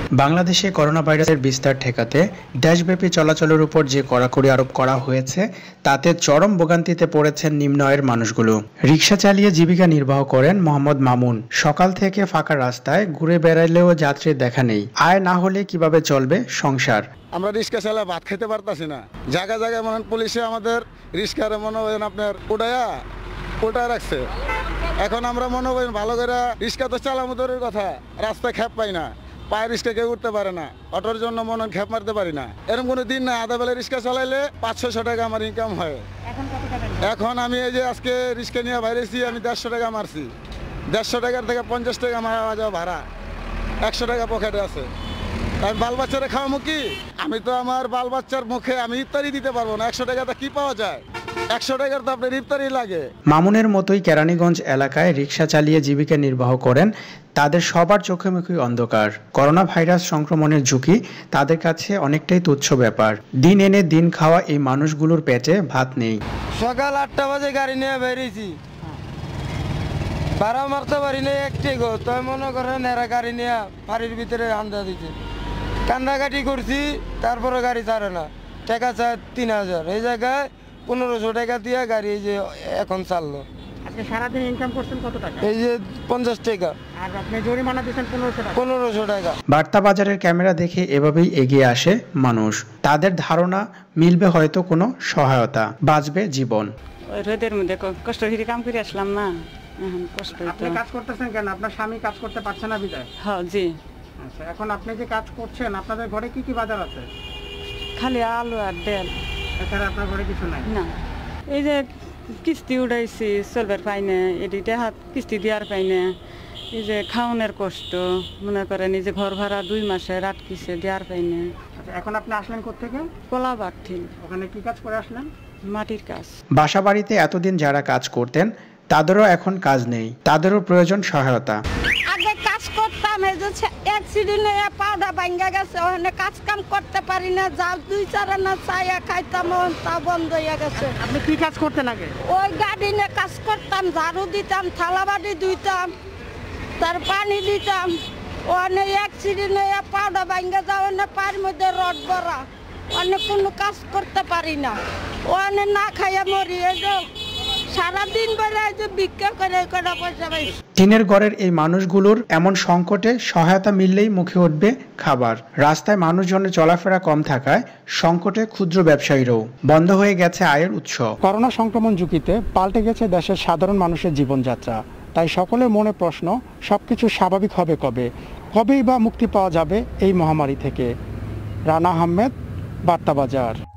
বাংলাদেশে করোনা ভাইরাসের বিস্তার ঠেকাতে দেশব্যাপী চলাচলের উপর যে কড়াকড়ি আরোপ করা হয়েছে তাতে চরম ভোগান্তিতে পড়েছেন নিম্ন আয়ের মানুষগুলো। রিকশা চালিয়ে জীবিকা নির্বাহ করেন মোহাম্মদ মামুন। সকাল থেকে ফাঁকা রাস্তায় ঘুরে বেড়াইলেও যাত্রীর দেখা নেই। আয় না হলে কিভাবে চলবে সংসার? আমরা রিক্সা চালা ভাত খেতে পারতাছি না। জায়গায় জায়গায় মনে পুলিশে আমাদের রিক্সার মনে হয় আপনার উঠায় রাখছে। এখন আমরা মনে হয় ভালো করে রিক্সা তো চালামো দূরের কথা, রাস্তায় খেপ পাই না, পায়ে রিক্সা কেউ উঠতে পারে না, অটোর জন্য মনে হয় খেপ মারতে পারি না। এরকম কোনো দিন না আধা বেলা রিক্সা চালাইলে 500-600 টাকা আমার ইনকাম হয়। এখন আমি এই যে আজকে রিক্সা নিয়ে বাইরেছি, আমি 150 টাকা মারছি। 150 টাকার থেকে 50 টাকা মারা যাওয়া ভাড়া, 100 টাকা পকেটে আছে। আমি বাল বাচ্চারা খাওয়াবো কি? আমি তো আমার বাল বাচ্চার মুখে আমি ইফতারি দিতে পারবো না। 100 টাকাটা কি পাওয়া যায়? 100 টাকার তো আপনার ইফতারি লাগে। মামুনের মতোই কেরানীগঞ্জ এলাকায় রিকশা চালিয়ে জীবিকা নির্বাহ করেন তাদের সবার চোখে মুখে অন্ধকার। করোনা ভাইরাস সংক্রমণের ঝুঁকি তাদের কাছে অনেকটাই তুচ্ছ ব্যাপার। দিন এনে দিন খাওয়া এই মানুষগুলোর পেটে ভাত নেই। সকাল 8টা বাজে গাড়ি নিয়ে বেরিয়েছি, ভাড়া মারতে পারি না একটি গো। তাই মনে করেন এরা গাড়ি নিয়ে বাড়ির ভিতরে আন্দা দিচ্ছে, কান্দাকাটি করছি, তারপরে গাড়ি ছাড়ে না। টাকা চায় 3000, এই জায়গায় 1500 টাকা দিয়ে গাড়ি এই যে এখন চাললো। আজকে সারাদিন ইনকাম করছেন কত টাকা? এই যে 50 টাকা। আর আপনি জরিমানা দিয়েছেন 1500 টাকা। 1500 টাকা। বার্তা বাজারের ক্যামেরা দেখে এভাবেই এগিয়ে আসে মানুষ। তাদের ধারণা মিলবে হয়তো কোনো সহায়তা, বাঁচবে জীবন। ওই রোদের মধ্যে কষ্ট করে কাম করে আসলাম না, এখন কষ্ট। আপনি কাজ করতেছেন কেন? আপনার স্বামী কাজ করতে পারছে না বিদায়? হ্যাঁ জি। আচ্ছা, এখন আপনি যে কাজ করছেন আপনাদের ঘরে কি কি বাজার আছে? খালি আলু আর ডাল, এছাড়া আপনার ঘরে কিছু নাই? না। এই যে কিস্তি উঠাইছি, চলবার পাই না, এদিকে হাত কিস্তি দেওয়ার পাই না। এই যে খাওয়ানোর কষ্ট, মনে করেন এই যে ঘর ভাড়া 2 মাসের আটকিছে, দেওয়ার পাই না। আচ্ছা, এখন আপনি আসলেন কোত্থেকে? কলাবাড়ি। ওখানে কি কাজ করে আসলেন? মাটির কাজ। বাসা বাড়িতে এতদিন যারা কাজ করতেন তাদেরও এখন কাজ নেই, তাদেরও প্রয়োজন সহায়তা। আগে কাজ করতাম, এই যে অ্যাক্সিডেন্ট হয়ে পাউডার ভাঙ্গা গেছে, ওখানে কাজ কাম করতে পারি না। যা 2-4 আনা চাইয়া খাইতাম, তা বন্ধ হয়ে গেছে। আপনি কি কাজ করতেন আগে? ওই গাড়ি নিয়ে কাজ করতাম, ঝাড়ু দিতাম, থালাবাড়ি ধুইতাম, তার পানি দিতাম। ওখানে অ্যাক্সিডেন্ট হয়ে পাউডার ভাঙ্গা যাওয়া না, পায়ের মধ্যে রড ভরা, অনেক কোনো কাজ করতে পারি না। ওখানে না খাইয়া মরি। এই যে সারাদিন বেলা যে ভিক্ষা করে কটা পয়সা পাই। টিনের ঘরের এই মানুষগুলোর এমন সংকটে সহায়তা মিললেই মুখে উঠবে খাবার। রাস্তায় মানুষজনের চলাফেরা কম থাকায় সংকটে ক্ষুদ্র ব্যবসায়ীরাও। বন্ধ হয়ে গেছে আয়ের উৎস। করোনা সংক্রমণ ঝুঁকিতে পাল্টে গেছে দেশের সাধারণ মানুষের জীবনযাত্রা। তাই সকলের মনে প্রশ্ন, সবকিছু স্বাভাবিক হবে কবে? কবেই বা মুক্তি পাওয়া যাবে এই মহামারী থেকে? রানা আহমেদ, বার্তা বাজার।